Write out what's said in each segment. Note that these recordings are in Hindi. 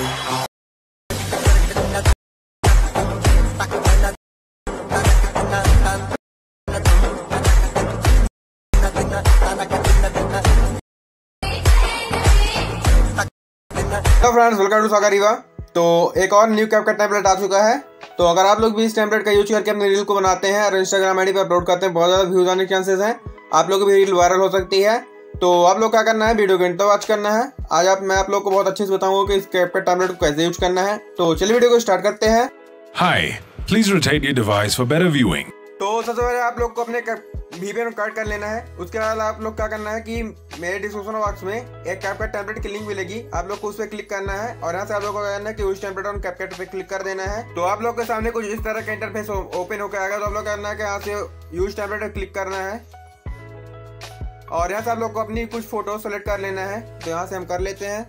Hello friends, welcome to Sagar Rewa. तो एक और न्यू कैपकट टेम्पलेट आ चुका है। तो अगर आप लोग भी इस टेम्पलेट का यूज करके अपनी रील को बनाते हैं और इंस्टाग्राम आईडी पर अपलोड करते हैं, बहुत ज़्यादा व्यूज आने के चांसेस हैं। आप लोग की भी रील वायरल हो सकती है। तो आप लोग क्या करना है, वीडियो को अंत तक वॉच करना है। आज मैं आप लोग को बहुत अच्छे से बताऊंगा कि इस कैपकट टेम्पलेट को कैसे यूज करना है। तो चलिए वीडियो को स्टार्ट करते हैं। Hi, please rotate your device for better viewing. तो सबसे पहले आप लोग को अपने VPN कट कर लेना है। उसके बाद आप लोग क्या करना है कि मेरे डिस्क्रिप्शन बॉक्स में एक कैपकट टेम्पलेट की लिंक मिलेगी, आप लोग को उस पर क्लिक करना है और यहाँ से आप लोग को करना है कि उस टेम्पलेट ऑन कैपकट पे क्लिक कर देना है। तो आप लोग के सामने कुछ इस तरह का इंटरफेस ओपन होकर आएगा। तो आप लोग करना है कि यहाँ से यूज टेम्पलेट पे क्लिक करना है और यहाँ से आप लोग को अपनी कुछ फोटो सेलेक्ट कर लेना है। तो यहाँ से हम कर लेते हैं।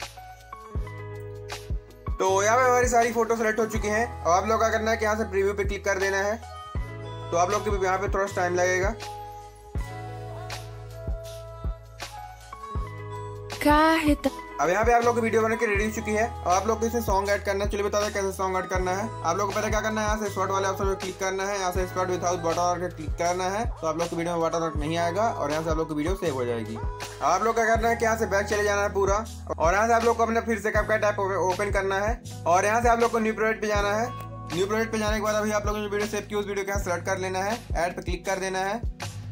तो यहाँ पे हमारी सारी फोटो सेलेक्ट हो चुकी हैं और आप लोग क्या करना है कि यहाँ से प्रीव्यू पे क्लिक कर देना है। तो आप लोग के यहाँ पे थोड़ा सा टाइम लगेगा। अब यहाँ पे आप लोग की वीडियो बन के रेडी हो चुकी है और आप लोग को इसमें सॉन्ग ऐड करना है। चलिए बता दें कैसे सॉन्ग ऐड करना है। आप लोग को पहले क्या करना है, यहाँ से शॉर्ट वाले ऑप्शन पे क्लिक करना है। यहाँ से स्टार्ट विदाउट वाटरमार्क क्लिक करना है। तो आप लोग की वीडियो में वाटरमार्क नहीं आएगा और यहाँ से आप लोग की वीडियो सेव हो जाएगी। आप लोग क्या करना है कि यहाँ से बैक चले जाना है पूरा और यहाँ से आप लोग को अपने फिर से कैपकट ऐप ओपन करना है और यहाँ से आप लोग को न्यू प्रोजेक्ट पे जाना है। न्यू प्रोजेक्ट पे जाने के बाद अभी आप लोगों ने जो वीडियो सेव की उस वीडियो को यहाँ सेलेक्ट कर लेना है, ऐड पे क्लिक कर देना है।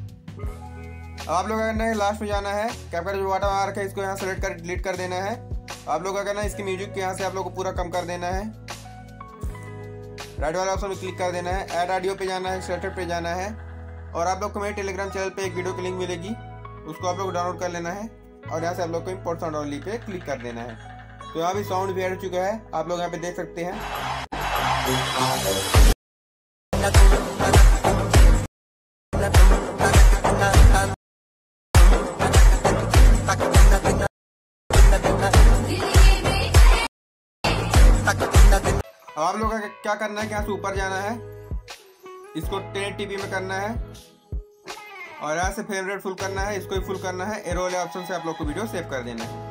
आप लोग क्या करना है, लास्ट में जाना है, कैपकट जो वाटरमार्क है इसको यहाँ सेलेक्ट कर डिलीट कर देना है। आप लोग क्या करना है, इसकी म्यूजिक को यहाँ से आप लोग को पूरा कम कर देना है। राइट वाला ऑप्शन पे क्लिक कर देना है, ऐड ऑडियो पे जाना है, सेलेक्टेड पे जाना है और आप लोग को मेरे टेलीग्राम चैनल पे एक वीडियो की लिंक मिलेगी, उसको आप लोग डाउनलोड कर लेना है और यहाँ से आप लोग को इम्पोर्ट साउंड ओनली पे क्लिक कर देना है। तो यहाँ भी साउंड भी ऐड हो चुका है, आप लोग यहाँ पे देख सकते हैं। अब आप लोग का क्या करना है कि यहाँ से ऊपर जाना है, इसको 1080p में करना है और यहाँ से फ्रेम रेट फुल करना है, इसको भी फुल करना है। एरो वाले ऑप्शन से आप लोग को वीडियो सेव कर देना है।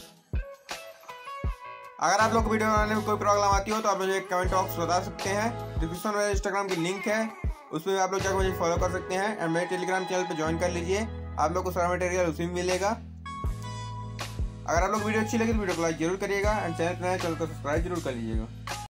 अगर आप लोग को वीडियो बनाने में कोई प्रॉब्लम आती हो तो आप मुझे कमेंट बॉक्स बता सकते हैं। डिस्क्रिप्शन में इंस्टाग्राम की लिंक है, उसमें आप लोग जाकर मुझे फॉलो कर सकते हैं एंड मेरे टेलीग्राम चैनल पर ज्वाइन कर लीजिए। आप लोग को सारा मटेरियल उसी में मिलेगा। अगर आप लोग वीडियो अच्छी लगी तो वीडियो को लाइक जरूर करिएगा एंड चैनल को सब्सक्राइब जरूर कर लीजिएगा।